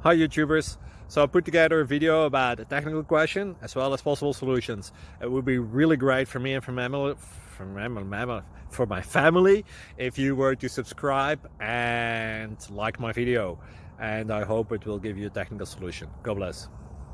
Hi YouTubers! So I put together a video about a technical question as well as possible solutions. It would be really great for me and for my family if you were to subscribe and like my video, and I hope it will give you a technical solution. God bless.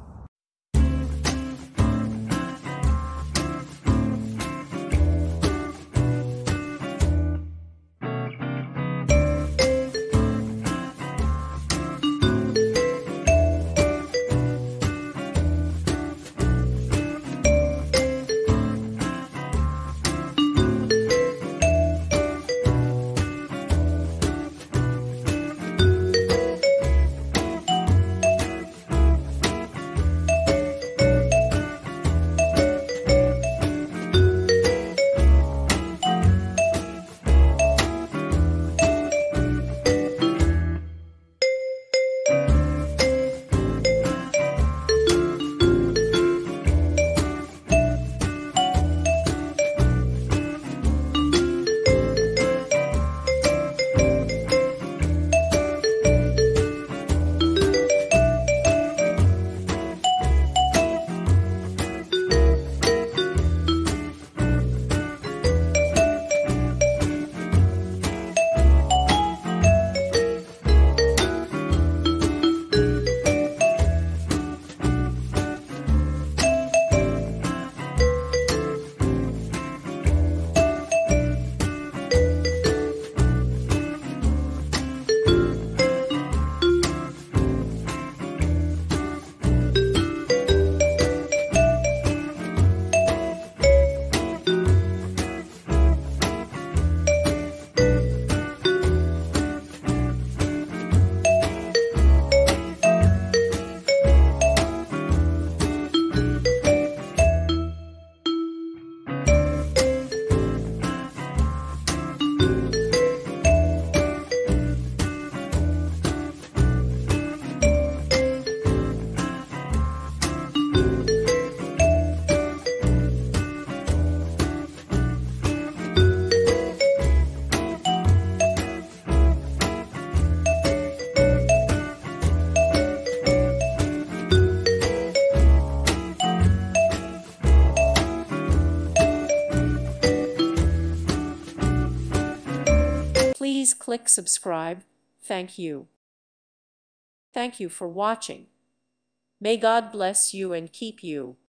Please click subscribe. Thank you. Thank you for watching. May God bless you and keep you.